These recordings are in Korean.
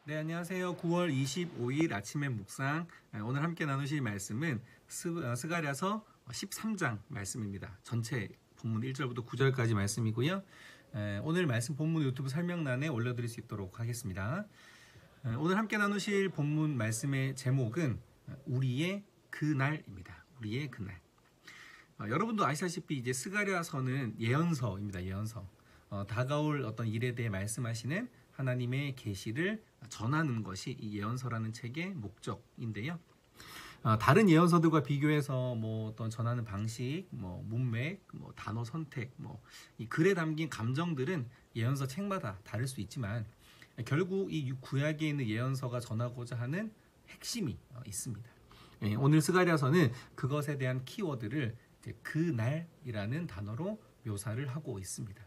네, 안녕하세요. 9월 25일 아침의 묵상. 오늘 함께 나누실 말씀은 스가랴서 13장 말씀입니다. 전체 본문 1절부터 9절까지 말씀이고요. 오늘 말씀 본문 유튜브 설명란에 올려드릴 수 있도록 하겠습니다. 오늘 함께 나누실 본문 말씀의 제목은 우리의 그날입니다. 우리의 그날. 여러분도 아시다시피 이제 스가랴서는 예언서입니다. 예언서. 다가올 어떤 일에 대해 말씀하시는 하나님의 계시를 전하는 것이 이 예언서라는 책의 목적인데요. 다른 예언서들과 비교해서 어떤 전하는 방식, 문맥, 단어 선택, 이 글에 담긴 감정들은 예언서 책마다 다를 수 있지만 결국 이 구약에 있는 예언서가 전하고자 하는 핵심이 있습니다. 오늘 스가랴서는 그것에 대한 키워드를 그날이라는 단어로 묘사를 하고 있습니다.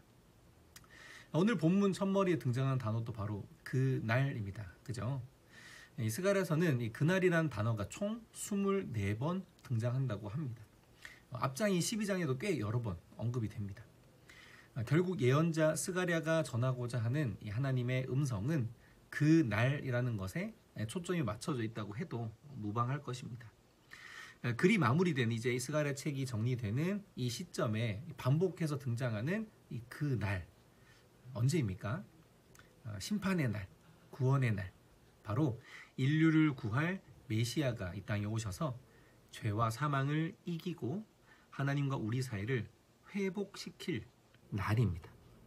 오늘 본문 첫머리에 등장하는 단어도 바로 그날입니다. 그죠? 이 스가랴서는 이 그날이라는 단어가 총 24번 등장한다고 합니다. 앞장인 12장에도 꽤 여러 번 언급이 됩니다. 결국 예언자 스가랴가 전하고자 하는 이 하나님의 음성은 그날이라는 것에 초점이 맞춰져 있다고 해도 무방할 것입니다. 글이 마무리된 이제 이 스가랴 책이 정리되는 이 시점에 반복해서 등장하는 이 그날, 언제입니까? 심판의 날, 구원의 날, 바로 인류를 구할 메시아가 이 땅에 오셔서 죄와 사망을 이기고 하나님과 우리 사이를 회복시킬 날입니다.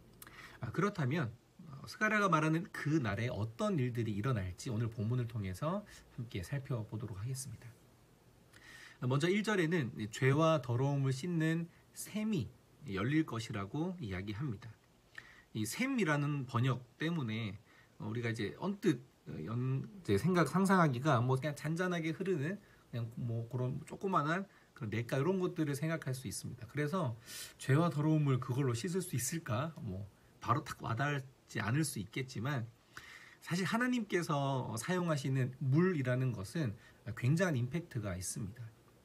그렇다면 스가랴가 말하는 그 날에 어떤 일들이 일어날지 오늘 본문을 통해서 함께 살펴보도록 하겠습니다. 먼저 1절에는 죄와 더러움을 씻는 샘이 열릴 것이라고 이야기합니다. 이 샘이라는 번역 때문에 우리가 이제 언뜻 이제 상상하기가 그냥 잔잔하게 흐르는 그냥 그런 조그만한 그런 냇가 이런 것들을 생각할 수 있습니다. 그래서 죄와 더러움을 그걸로 씻을 수 있을까? 바로 딱 와닿지 않을 수 있겠지만 사실 하나님께서 사용하시는 물이라는 것은 굉장한 임팩트가 있습니다.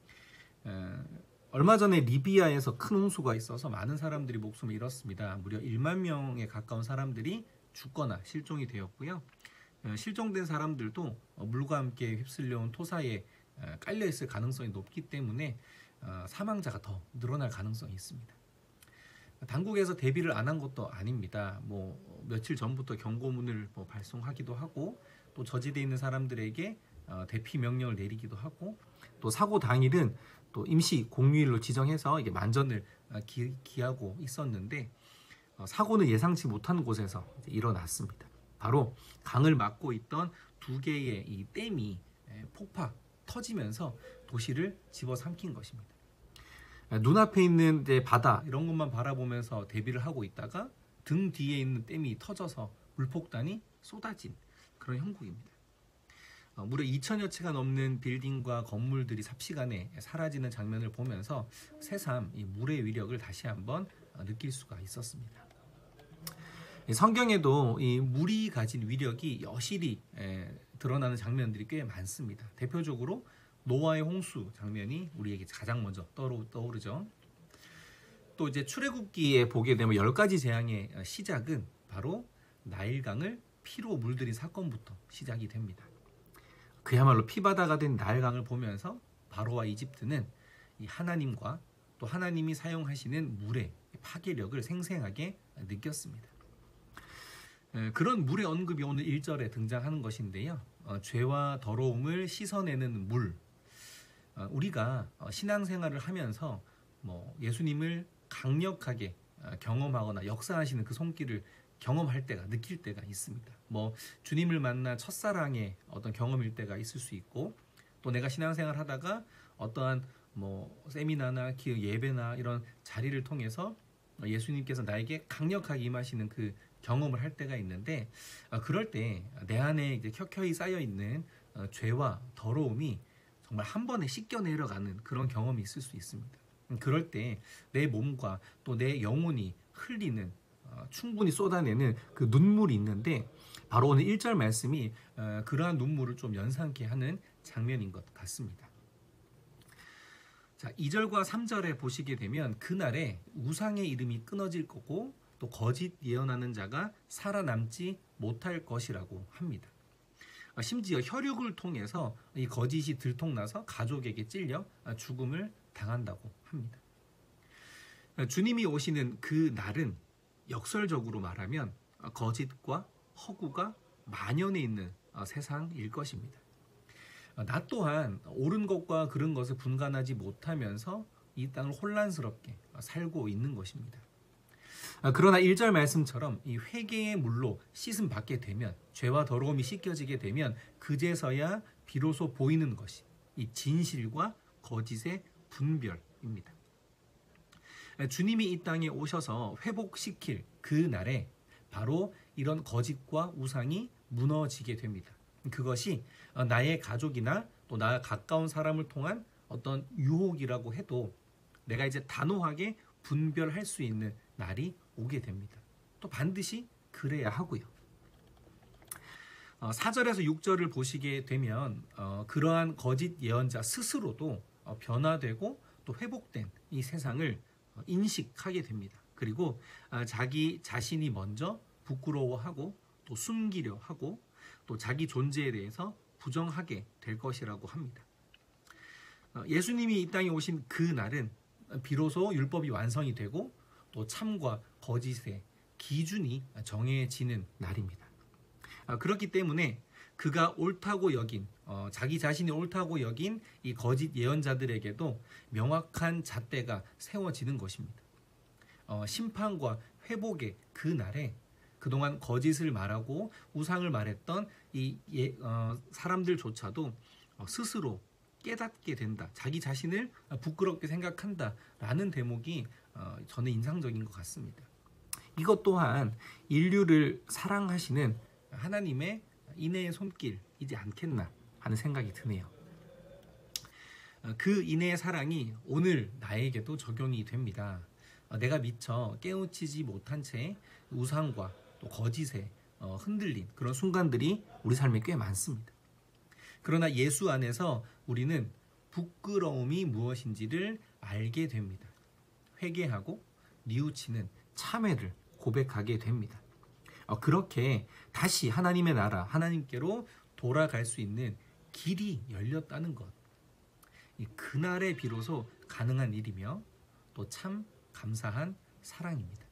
얼마 전에 리비아에서 큰 홍수가 있어서 많은 사람들이 목숨을 잃었습니다. 무려 1만 명에 가까운 사람들이 죽거나 실종이 되었고요. 실종된 사람들도 물과 함께 휩쓸려온 토사에 깔려있을 가능성이 높기 때문에 사망자가 더 늘어날 가능성이 있습니다. 당국에서 대비를 안 한 것도 아닙니다. 며칠 전부터 경고문을 발송하기도 하고 또 저지대에 있는 사람들에게 대피 명령을 내리기도 하고 또 사고 당일은 또 임시 공휴일로 지정해서 이게 만전을 기하고 있었는데 사고는 예상치 못한 곳에서 일어났습니다. 바로 강을 막고 있던 두 개의 이 댐이 폭파 터지면서 도시를 집어삼킨 것입니다. 눈앞에 있는 바다 이런 것만 바라보면서 대비를 하고 있다가 등 뒤에 있는 댐이 터져서 물폭탄이 쏟아진 그런 형국입니다. 무려 2,000여 채가 넘는 빌딩과 건물들이 삽시간에 사라지는 장면을 보면서 새삼 이 물의 위력을 다시 한번 느낄 수가 있었습니다. 성경에도 이 물이 가진 위력이 여실히 드러나는 장면들이 꽤 많습니다. 대표적으로 노아의 홍수 장면이 우리에게 가장 먼저 떠오르죠. 또 이제 출애굽기에 보게 되면 10가지 재앙의 시작은 바로 나일강을 피로 물들인 사건부터 시작이 됩니다. 그야말로 피바다가 된 나일강을 보면서 바로와 이집트는 이 하나님과 또 하나님이 사용하시는 물의 파괴력을 생생하게 느꼈습니다. 그런 물의 언급이 오늘 1절에 등장하는 것인데요. 죄와 더러움을 씻어내는 물. 우리가 신앙생활을 하면서 예수님을 강력하게 경험하거나 역사하시는 그 손길을 경험할 때가 느낄 때가 있습니다. 주님을 만난 첫사랑의 어떤 경험일 때가 있을 수 있고 또 내가 신앙생활 하다가 어떠한 세미나나 예배나 이런 자리를 통해서 예수님께서 나에게 강력하게 임하시는 그 경험을 할 때가 있는데 그럴 때 내 안에 이제 켜켜이 쌓여 있는 죄와 더러움이 정말 한 번에 씻겨 내려가는 그런 경험이 있을 수 있습니다. 그럴 때 내 몸과 또 내 영혼이 흘리는 충분히 쏟아내는 그 눈물이 있는데 바로 오늘 1절 말씀이 그러한 눈물을 좀 연상케 하는 장면인 것 같습니다. 자, 2절과 3절에 보시게 되면 그날에 우상의 이름이 끊어질 거고 또 거짓 예언하는 자가 살아남지 못할 것이라고 합니다. 심지어 혈육을 통해서 이 거짓이 들통나서 가족에게 찔려 죽음을 당한다고 합니다. 주님이 오시는 그 날은 역설적으로 말하면 거짓과 허구가 만연해 있는 세상일 것입니다. 나 또한 옳은 것과 그른 것을 분간하지 못하면서 이 땅을 혼란스럽게 살고 있는 것입니다. 그러나 1절 말씀처럼 이 회개의 물로 씻음 받게 되면, 죄와 더러움이 씻겨지게 되면 그제서야 비로소 보이는 것이 이 진실과 거짓의 분별입니다. 주님이 이 땅에 오셔서 회복시킬 그 날에 바로 이런 거짓과 우상이 무너지게 됩니다. 그것이 나의 가족이나 또 나 가까운 사람을 통한 어떤 유혹이라고 해도 내가 이제 단호하게 분별할 수 있는 날이 오게 됩니다. 또 반드시 그래야 하고요. 4절에서 6절을 보시게 되면 그러한 거짓 예언자 스스로도 변화되고 또 회복된 이 세상을 인식하게 됩니다. 그리고 자기 자신이 먼저 부끄러워하고 또 숨기려 하고 또 자기 존재에 대해서 부정하게 될 것이라고 합니다. 예수님이 이 땅에 오신 그 날은 비로소 율법이 완성이 되고 또 참과 거짓의 기준이 정해지는 날입니다. 그렇기 때문에 그가 옳다고 여긴 자기 자신이 옳다고 여긴 이 거짓 예언자들에게도 명확한 잣대가 세워지는 것입니다. 심판과 회복의 그 날에 그동안 거짓을 말하고 우상을 말했던 이 사람들조차도 스스로 깨닫게 된다. 자기 자신을 부끄럽게 생각한다라는 대목이 저는 인상적인 것 같습니다. 이것 또한 인류를 사랑하시는 하나님의 인애의 손길이지 않겠나 하는 생각이 드네요. 그 인애의 사랑이 오늘 나에게도 적용이 됩니다. 내가 미처 깨우치지 못한 채 우상과 또 거짓에 흔들린 그런 순간들이 우리 삶에 꽤 많습니다. 그러나 예수 안에서 우리는 부끄러움이 무엇인지를 알게 됩니다. 회개하고 뉘우치는 참회를 고백하게 됩니다. 그렇게 다시 하나님의 나라, 하나님께로 돌아갈 수 있는 길이 열렸다는 것. 그날에 비로소 가능한 일이며 또 참 감사한 사랑입니다.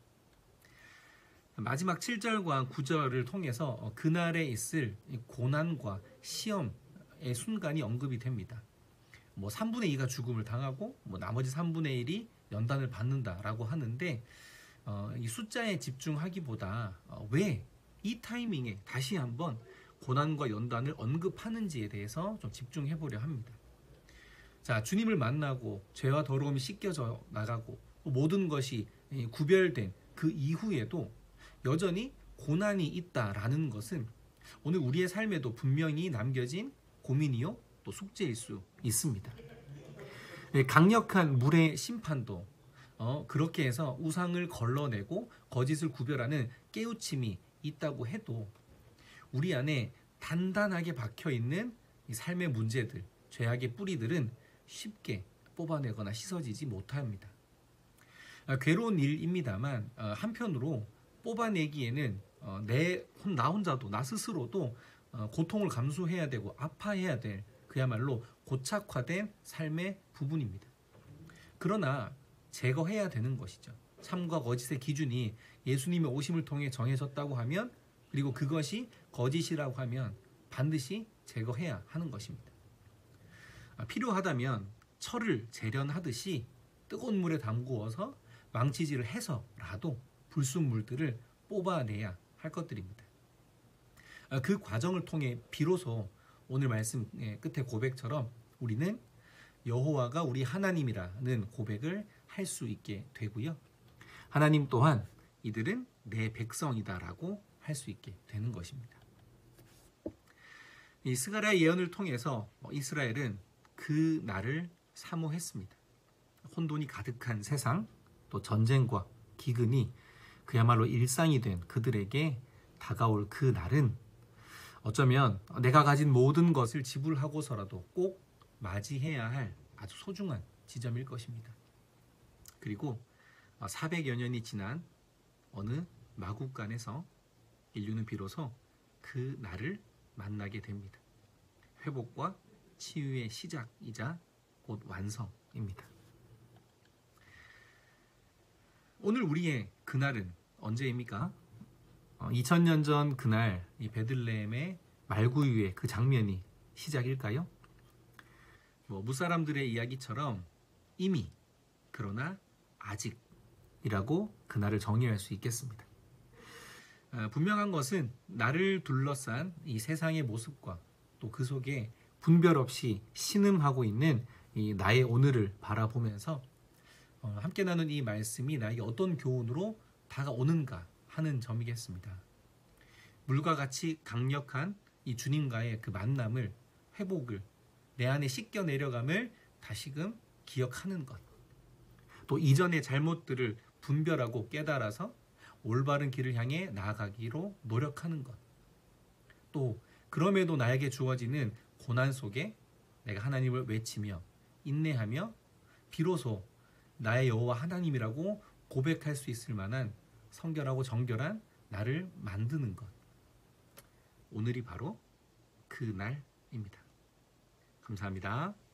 마지막 7절과 9절을 통해서 그날에 있을 고난과 시험의 순간이 언급이 됩니다. 3분의 2가 죽음을 당하고 나머지 3분의 1이 연단을 받는다라고 하는데 이 숫자에 집중하기보다 왜 이 타이밍에 다시 한번 고난과 연단을 언급하는지에 대해서 좀 집중해 보려 합니다. 자, 주님을 만나고 죄와 더러움이 씻겨져 나가고 모든 것이 구별된 그 이후에도 여전히 고난이 있다라는 것은 오늘 우리의 삶에도 분명히 남겨진 고민이요 또 숙제일 수 있습니다. 강력한 물의 심판도 그렇게 해서 우상을 걸러내고 거짓을 구별하는 깨우침이 있다고 해도 우리 안에 단단하게 박혀있는 이 삶의 문제들, 죄악의 뿌리들은 쉽게 뽑아내거나 씻어지지 못합니다. 괴로운 일입니다만 한편으로 뽑아내기에는 나 혼자도 나 스스로도 고통을 감수해야 되고 아파해야 될 그야말로 고착화된 삶의 부분입니다. 그러나 제거해야 되는 것이죠. 참과 거짓의 기준이 예수님의 오심을 통해 정해졌다고 하면 그리고 그것이 거짓이라고 하면 반드시 제거해야 하는 것입니다. 필요하다면 철을 재련하듯이 뜨거운 물에 담그어서 망치질을 해서라도 불순물들을 뽑아내야 할 것들입니다. 그 과정을 통해 비로소 오늘 말씀의 끝에 고백처럼 우리는 여호와가 우리 하나님이라는 고백을 할 수 있게 되고요. 하나님 또한 이들은 내 백성이다라고 할 수 있게 되는 것입니다. 이 스가랴 예언을 통해서 이스라엘은 그 날을 사모했습니다. 혼돈이 가득한 세상, 또 전쟁과 기근이 그야말로 일상이 된 그들에게 다가올 그 날은 어쩌면 내가 가진 모든 것을 지불하고서라도 꼭 맞이해야 할 아주 소중한 지점일 것입니다. 그리고 400여 년이 지난 어느 마국간에서 인류는 비로소 그 날을 만나게 됩니다. 회복과 치유의 시작이자 곧 완성입니다. 오늘 우리의 그날은 언제입니까? 2000년 전 그날 이 베들레헴의 말구유의 그 장면이 시작일까요? 무사람들의 이야기처럼 이미, 그러나 아직이라고 그날을 정의할 수 있겠습니다. 분명한 것은 나를 둘러싼 이 세상의 모습과 또 그 속에 분별 없이 신음하고 있는 이 나의 오늘을 바라보면서 함께 나눈 이 말씀이 나에게 어떤 교훈으로 다가오는가 하는 점이겠습니다. 물과 같이 강력한 이 주님과의 그 만남을, 회복을, 내 안에 씻겨 내려감을 다시금 기억하는 것. 또 이전의 잘못들을 분별하고 깨달아서 올바른 길을 향해 나아가기로 노력하는 것. 또 그럼에도 나에게 주어지는 고난 속에 내가 하나님을 외치며 인내하며 비로소 나의 여호와 하나님이라고 고백할 수 있을 만한 성결하고 정결한 나를 만드는 것. 오늘이 바로 그 날입니다. 감사합니다.